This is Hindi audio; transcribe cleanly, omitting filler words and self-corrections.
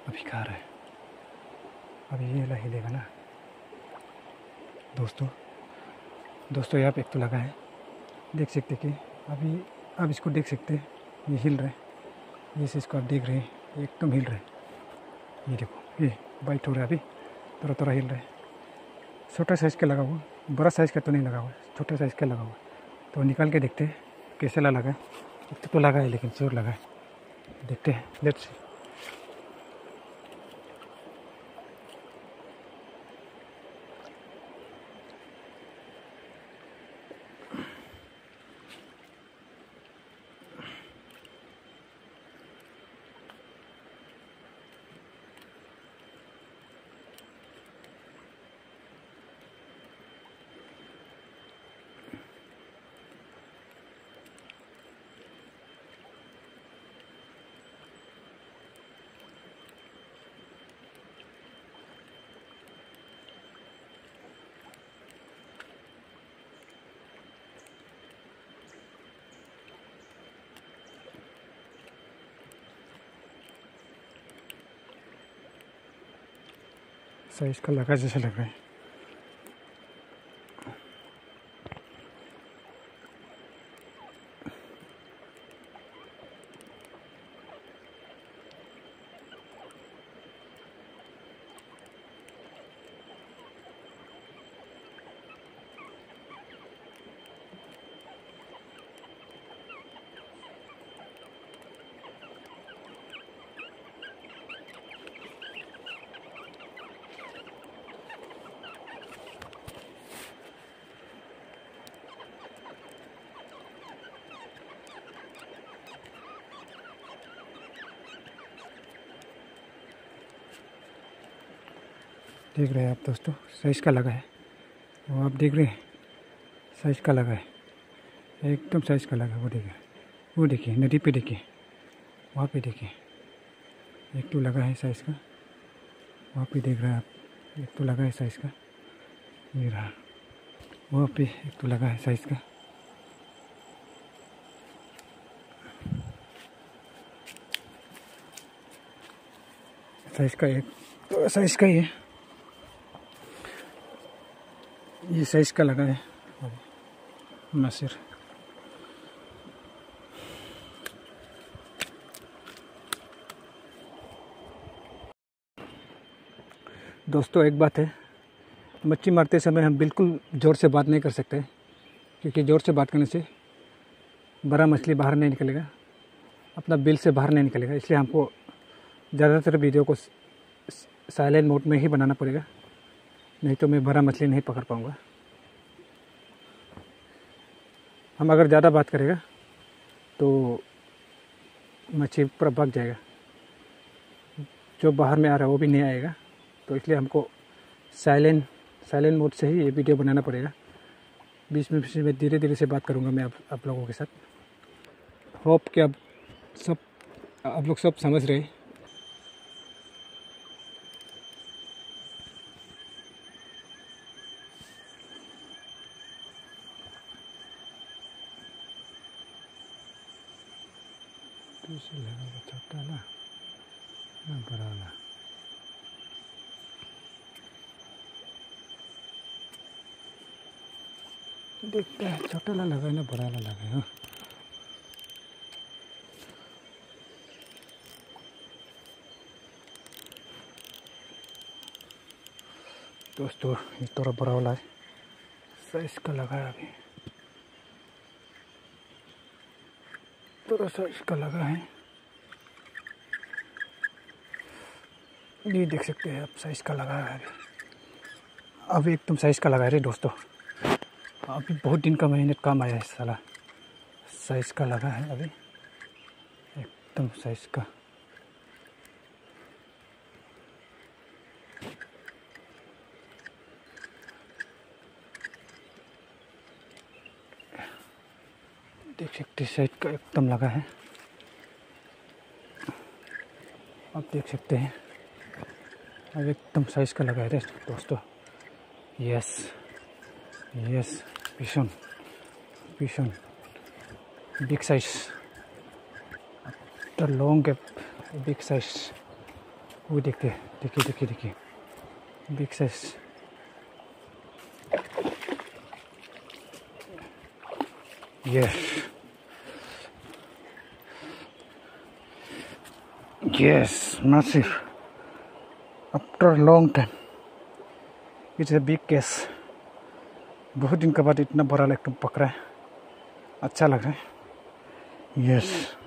अभी खा रहा है। अभी ये ला हिलेगा ना दोस्तों यहाँ पे एक तो लगा है, देख सकते कि अभी आप इसको देख सकते हैं, ये हिल रहा है। जैसे इसको आप देख रहे हैं, ये एकदम हिल रहा है। ये देखो, ये बाइट हो रहा है, अभी थोड़ा थोड़ा हिल रहा है। छोटा साइज़ का लगा हुआ, बड़ा साइज़ का तो नहीं लगा हुआ, छोटा साइज़ का लगा हुआ। तो निकाल के देखते हैं कैसे लगा है। इतना तो लगा है लेकिन जोर लगा है, देखते हैं। Let's see. साइज़ का लगा जैसे लग रहा है। देख रहे हैं आप दोस्तों, साइज़ का लगा है। वो आप देख रहे हैं, साइज़ का लगा है, एकदम साइज़ का लगा है। वो देखिए नदी पे देखिए, वहाँ पे देखिए, एक तो लगा है साइज़ का। वहाँ पे देख रहे हैं आप, एक तो लगा है साइज़ का। ये रहा, वहाँ पे एक तो लगा है साइज़ का। साइज़ का एक तो साइज़ का ही है, ये साइज़ का लगा है मसिर। दोस्तों एक बात है, मच्छी मारते समय हम बिल्कुल ज़ोर से बात नहीं कर सकते, क्योंकि ज़ोर से बात करने से बड़ा मछली बाहर नहीं निकलेगा, अपना बिल से बाहर नहीं निकलेगा। इसलिए हमको ज़्यादातर वीडियो को साइलेंट मोड में ही बनाना पड़ेगा, नहीं तो मैं बड़ा मछली नहीं पकड़ पाऊँगा। हम अगर ज़्यादा बात करेगा तो मछली पूरा भाग जाएगा, जो बाहर में आ रहा है वो भी नहीं आएगा। तो इसलिए हमको साइलेंट मोड से ही ये वीडियो बनाना पड़ेगा। बीच में धीरे धीरे से बात करूँगा मैं आप लोगों के साथ। होप कि आप लोग सब समझ रहे हैं। छोटा ना बड़ा ना, देखते हैं छोटा ला लगा है ना बड़ा ला लगा है। हाँ दोस्तों, ये थोड़ा बड़ा वाला है, साइज़ का लगा है। अभी थोड़ा साइज़ का लगा है, ये देख सकते हैं आप, साइज़ का लगा है। अभी एकदम साइज़ का लगा है रे दोस्तों। अभी बहुत दिन का मेहनत काम आया है साला, साइज़ का लगा है अभी, एकदम साइज़ का। देख सकते हैं साइज़ का एकदम लगा है, आप देख सकते हैं। अब एकदम साइज़ का लगा है दोस्तों। यस पिशन big size, after long gap, big size. वो देखते, देखिए देखिए देखिए, big size. Yes yes, massive after long time, it's a big case। बहुत दिन के बाद इतना बड़ा लेगटम पकड़ा है, अच्छा लग रहा है। यस